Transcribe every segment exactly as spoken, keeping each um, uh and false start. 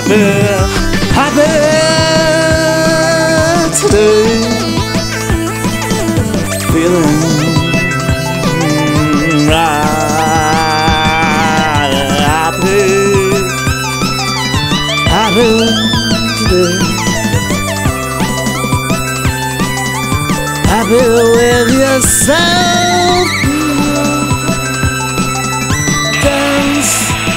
happy, happy today. Feeling right, happy, happy today. Happy with yourself. Dance,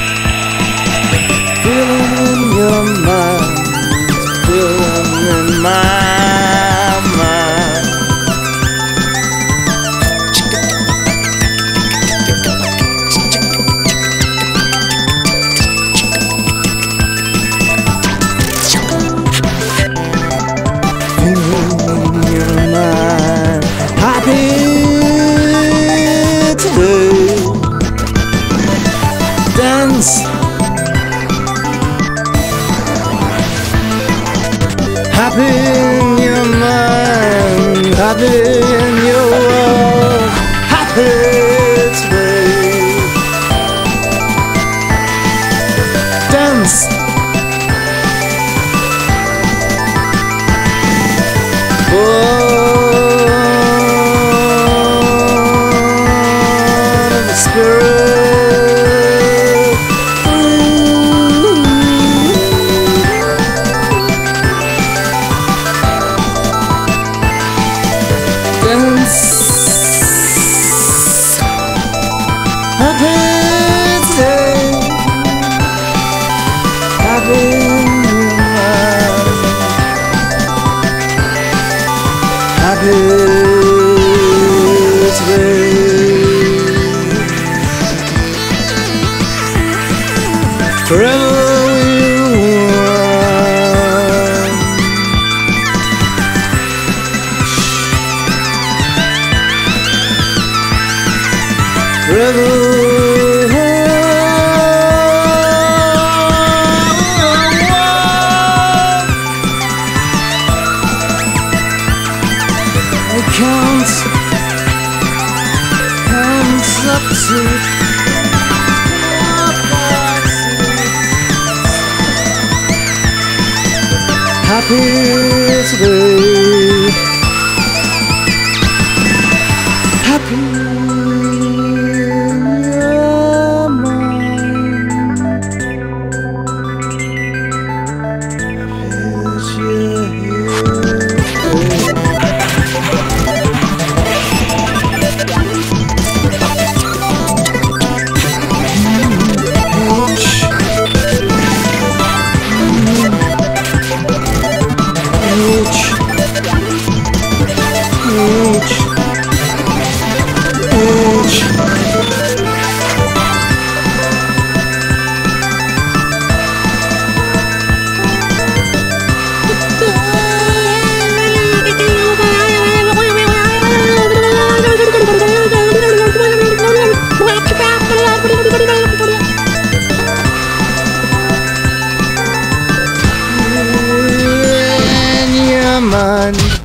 feeling in your mind, feeling in my mind. Feeling in your mind, happy today. Dance, happy in your mind, happy in your world, happy today. Dance, born of the spirit. Happy today, happy in your mind, happy today. Forever we want. Forever. Count, counts up to happy today, happy in your mind, is your mind.